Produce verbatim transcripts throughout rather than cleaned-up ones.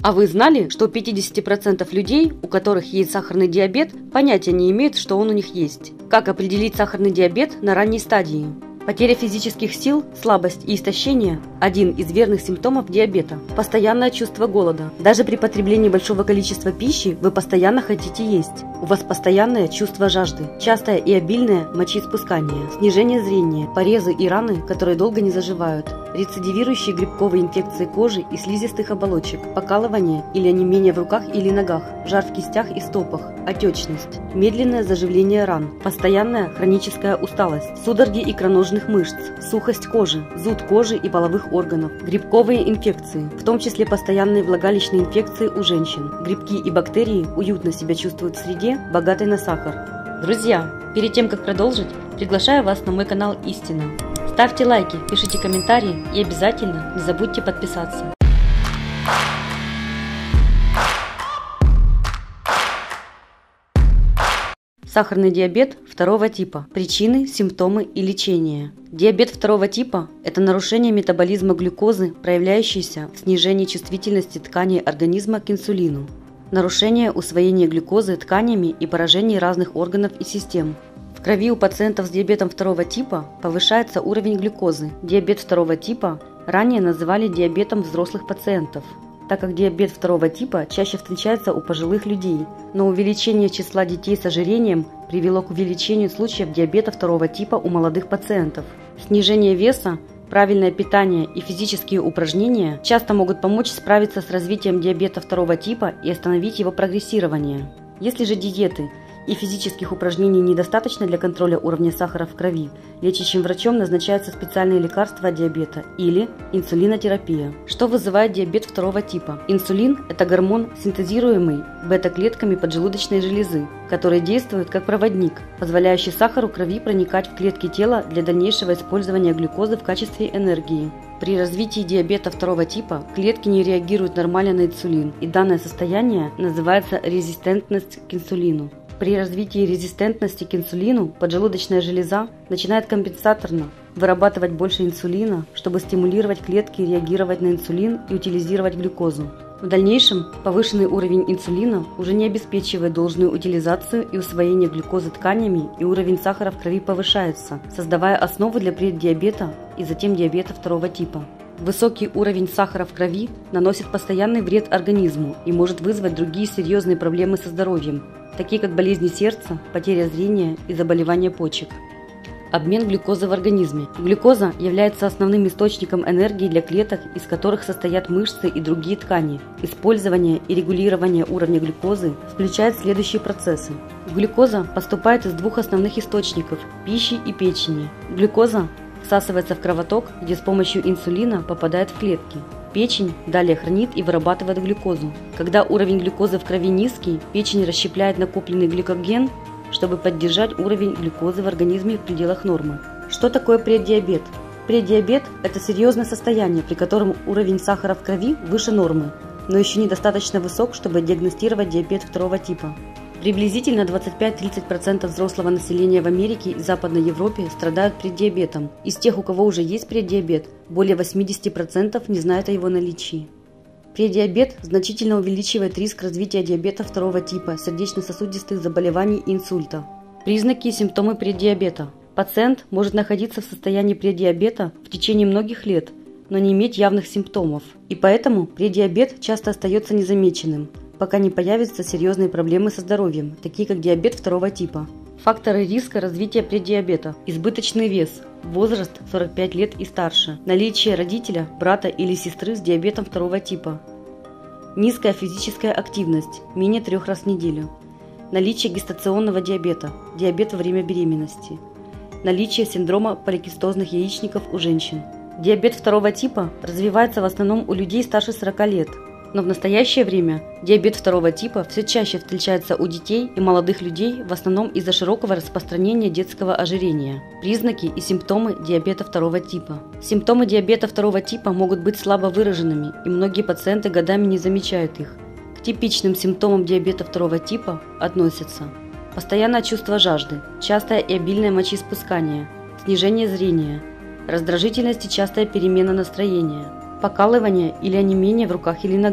А вы знали, что у пятидесяти процентов людей, у которых есть сахарный диабет, понятия не имеют, что он у них есть? Как определить сахарный диабет на ранней стадии? Потеря физических сил, слабость и истощение – один из верных симптомов диабета. Постоянное чувство голода. Даже при потреблении большого количества пищи вы постоянно хотите есть. У вас постоянное чувство жажды. Частое и обильное мочеиспускание. Снижение зрения. Порезы и раны, которые долго не заживают. Рецидивирующие грибковые инфекции кожи и слизистых оболочек. Покалывание или онемение в руках или ногах. Жар в кистях и стопах. Отечность. Медленное заживление ран. Постоянная хроническая усталость. Судороги икроножных мышц, сухость кожи, зуд кожи и половых органов, грибковые инфекции, в том числе постоянные влагалищные инфекции у женщин. Грибки и бактерии уютно себя чувствуют в среде, богатой на сахар. Друзья, перед тем, как продолжить, приглашаю вас на мой канал Истина. Ставьте лайки, пишите комментарии и обязательно не забудьте подписаться. Сахарный диабет второго типа. Причины, симптомы и лечение. Диабет второго типа – это нарушение метаболизма глюкозы, проявляющееся в снижении чувствительности тканей организма к инсулину, нарушение усвоения глюкозы тканями и поражение разных органов и систем. В крови у пациентов с диабетом второго типа повышается уровень глюкозы. Диабет второго типа ранее называли диабетом взрослых пациентов, так как диабет второго типа чаще встречается у пожилых людей, но увеличение числа детей с ожирением привело к увеличению случаев диабета второго типа у молодых пациентов. Снижение веса, правильное питание и физические упражнения часто могут помочь справиться с развитием диабета второго типа и остановить его прогрессирование. Если же диеты и физических упражнений недостаточно для контроля уровня сахара в крови, лечащим врачом назначаются специальные лекарства от диабета или инсулинотерапия. Что вызывает диабет второго типа? Инсулин – это гормон, синтезируемый бета-клетками поджелудочной железы, который действует как проводник, позволяющий сахару крови проникать в клетки тела для дальнейшего использования глюкозы в качестве энергии. При развитии диабета второго типа клетки не реагируют нормально на инсулин, и данное состояние называется резистентность к инсулину. При развитии резистентности к инсулину поджелудочная железа начинает компенсаторно вырабатывать больше инсулина, чтобы стимулировать клетки реагировать на инсулин и утилизировать глюкозу. В дальнейшем повышенный уровень инсулина уже не обеспечивает должную утилизацию и усвоение глюкозы тканями, и уровень сахара в крови повышается, создавая основу для преддиабета и затем диабета второго типа. Высокий уровень сахара в крови наносит постоянный вред организму и может вызвать другие серьезные проблемы со здоровьем, такие как болезни сердца, потеря зрения и заболевания почек. Обмен глюкозы в организме. Глюкоза является основным источником энергии для клеток, из которых состоят мышцы и другие ткани. Использование и регулирование уровня глюкозы включает следующие процессы. Глюкоза поступает из двух основных источников – пищи и печени. Глюкоза всасывается в кровоток, где с помощью инсулина попадает в клетки. Печень далее хранит и вырабатывает глюкозу. Когда уровень глюкозы в крови низкий, печень расщепляет накопленный гликоген, чтобы поддержать уровень глюкозы в организме в пределах нормы. Что такое преддиабет? Преддиабет – это серьезное состояние, при котором уровень сахара в крови выше нормы, но еще недостаточно высок, чтобы диагностировать диабет второго типа. Приблизительно двадцать пять-тридцать процентов взрослого населения в Америке и Западной Европе страдают преддиабетом. Из тех, у кого уже есть преддиабет, более восемьдесят процентов не знают о его наличии. Преддиабет значительно увеличивает риск развития диабета второго типа, сердечно-сосудистых заболеваний и инсульта. Признаки и симптомы преддиабета. Пациент может находиться в состоянии преддиабета в течение многих лет, но не иметь явных симптомов, и поэтому преддиабет часто остается незамеченным, пока не появятся серьезные проблемы со здоровьем, такие как диабет второго типа. Факторы риска развития преддиабета. Избыточный вес, возраст сорок пять лет и старше, наличие родителя, брата или сестры с диабетом второго типа, низкая физическая активность, менее трех раз в неделю, наличие гестационного диабета, диабет во время беременности, наличие синдрома поликистозных яичников у женщин. Диабет второго типа развивается в основном у людей старше сорока лет. Но в настоящее время диабет второго типа все чаще встречается у детей и молодых людей, в основном из-за широкого распространения детского ожирения. Признаки и симптомы диабета второго типа. Симптомы диабета второго типа могут быть слабо выраженными, и многие пациенты годами не замечают их. К типичным симптомам диабета второго типа относятся постоянное чувство жажды, частое и обильное мочеиспускание, снижение зрения, раздражительность и частая перемена настроения, покалывание или онемение в руках или ногах,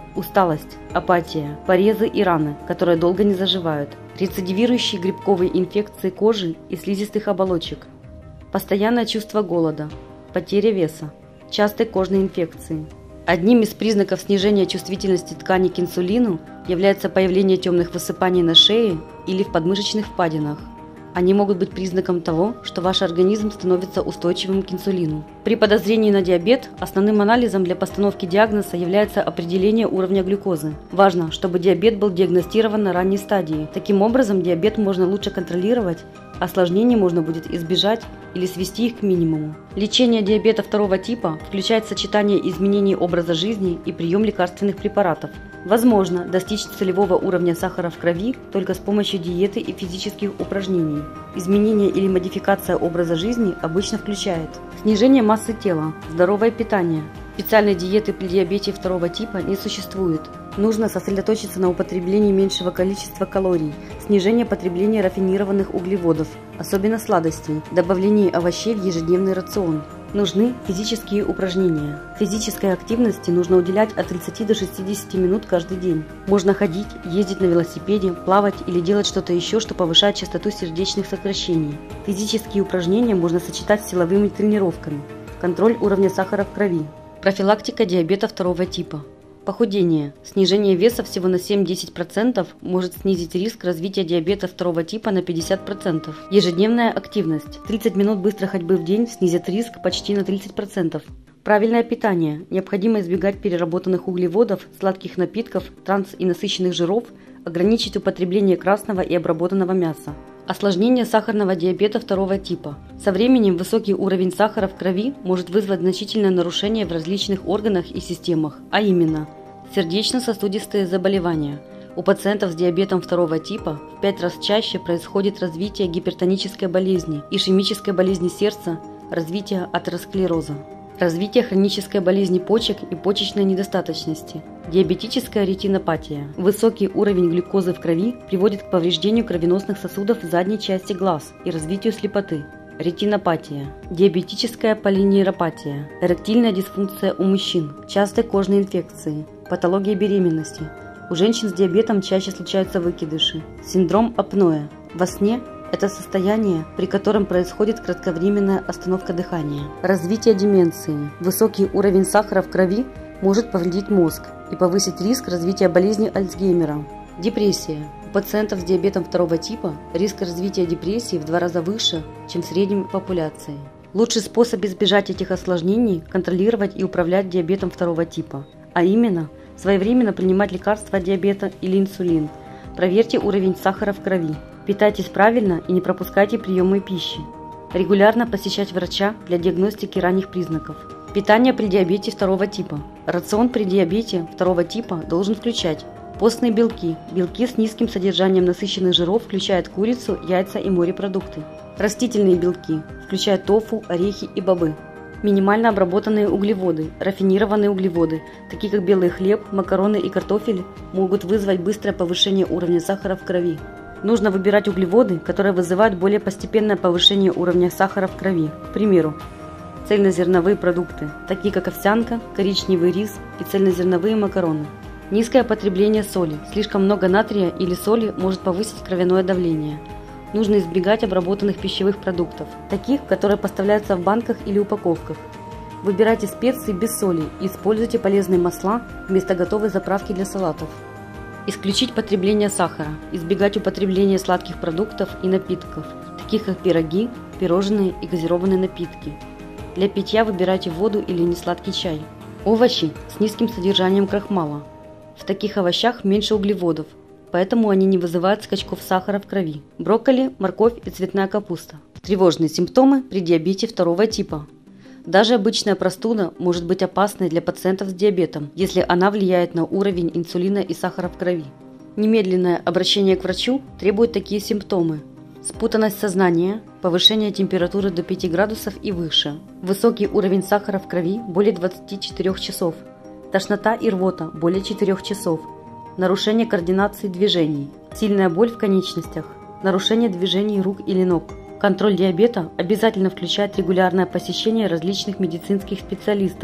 усталость, апатия, порезы и раны, которые долго не заживают, рецидивирующие грибковые инфекции кожи и слизистых оболочек, постоянное чувство голода, потеря веса, частые кожные инфекции. Одним из признаков снижения чувствительности ткани к инсулину является появление темных высыпаний на шее или в подмышечных впадинах. Они могут быть признаком того, что ваш организм становится устойчивым к инсулину. При подозрении на диабет основным анализом для постановки диагноза является определение уровня глюкозы. Важно, чтобы диабет был диагностирован на ранней стадии. Таким образом, диабет можно лучше контролировать, осложнений можно будет избежать или свести их к минимуму. Лечение диабета второго типа включает сочетание изменений образа жизни и прием лекарственных препаратов. Возможно достичь целевого уровня сахара в крови только с помощью диеты и физических упражнений. Изменение или модификация образа жизни обычно включает снижение массы тела, здоровое питание. Специальной диеты при диабете второго типа не существует. Нужно сосредоточиться на употреблении меньшего количества калорий, снижение потребления рафинированных углеводов, особенно сладостей, добавлении овощей в ежедневный рацион. Нужны физические упражнения. Физической активности нужно уделять от тридцати до шестидесяти минут каждый день. Можно ходить, ездить на велосипеде, плавать или делать что-то еще, что повышает частоту сердечных сокращений. Физические упражнения можно сочетать с силовыми тренировками. Контроль уровня сахара в крови. Профилактика диабета второго типа. Похудение. Снижение веса всего на семь-десять процентов может снизить риск развития диабета второго типа на пятьдесят процентов. Ежедневная активность. тридцать минут быстрой ходьбы в день снизит риск почти на тридцать процентов. Правильное питание. Необходимо избегать переработанных углеводов, сладких напитков, транс- и насыщенных жиров, ограничить употребление красного и обработанного мяса. Осложнение сахарного диабета второго типа. Со временем высокий уровень сахара в крови может вызвать значительное нарушение в различных органах и системах, а именно сердечно-сосудистые заболевания. У пациентов с диабетом второго типа в пять раз чаще происходит развитие гипертонической болезни, ишемической болезни сердца, развитие атеросклероза, развитие хронической болезни почек и почечной недостаточности, диабетическая ретинопатия. Высокий уровень глюкозы в крови приводит к повреждению кровеносных сосудов в задней части глаз и развитию слепоты. Ретинопатия, диабетическая полинейропатия, эректильная дисфункция у мужчин, частые кожные инфекции, патология беременности. У женщин с диабетом чаще случаются выкидыши. Синдром апноэ. Во сне это состояние, при котором происходит кратковременная остановка дыхания. Развитие деменции. Высокий уровень сахара в крови может повредить мозг и повысить риск развития болезни Альцгеймера. Депрессия. У пациентов с диабетом второго типа риск развития депрессии в два раза выше, чем в среднем популяции. Лучший способ избежать этих осложнений – контролировать и управлять диабетом второго типа, а именно своевременно принимать лекарства от диабета или инсулин. Проверьте уровень сахара в крови. Питайтесь правильно и не пропускайте приемы пищи. Регулярно посещать врача для диагностики ранних признаков. Питание при диабете второго типа. Рацион при диабете второго типа должен включать постные белки. Белки с низким содержанием насыщенных жиров включают курицу, яйца и морепродукты. Растительные белки включают тофу, орехи и бобы. Минимально обработанные углеводы, рафинированные углеводы, такие как белый хлеб, макароны и картофель, могут вызвать быстрое повышение уровня сахара в крови. Нужно выбирать углеводы, которые вызывают более постепенное повышение уровня сахара в крови. К примеру, цельнозерновые продукты, такие как овсянка, коричневый рис и цельнозерновые макароны. Низкое потребление соли. Слишком много натрия или соли может повысить кровяное давление. Нужно избегать обработанных пищевых продуктов, таких, которые поставляются в банках или упаковках. Выбирайте специи без соли и используйте полезные масла вместо готовой заправки для салатов. Исключить потребление сахара, избегать употребления сладких продуктов и напитков, таких как пироги, пирожные и газированные напитки. Для питья выбирайте воду или несладкий чай. Овощи с низким содержанием крахмала. В таких овощах меньше углеводов, поэтому они не вызывают скачков сахара в крови. Брокколи, морковь и цветная капуста. Тревожные симптомы при диабете второго типа. Даже обычная простуда может быть опасной для пациентов с диабетом, если она влияет на уровень инсулина и сахара в крови. Немедленное обращение к врачу требует такие симптомы: спутанность сознания, повышение температуры до пяти градусов и выше, высокий уровень сахара в крови более двадцати четырёх часов, тошнота и рвота более четырёх часов, нарушение координации движений, сильная боль в конечностях, нарушение движений рук или ног. Контроль диабета обязательно включает регулярное посещение различных медицинских специалистов,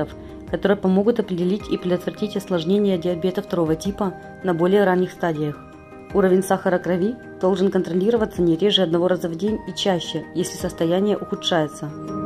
которые помогут определить и предотвратить осложнения диабета второго типа на более ранних стадиях. Уровень сахара крови должен контролироваться не реже одного раза в день и чаще, если состояние ухудшается.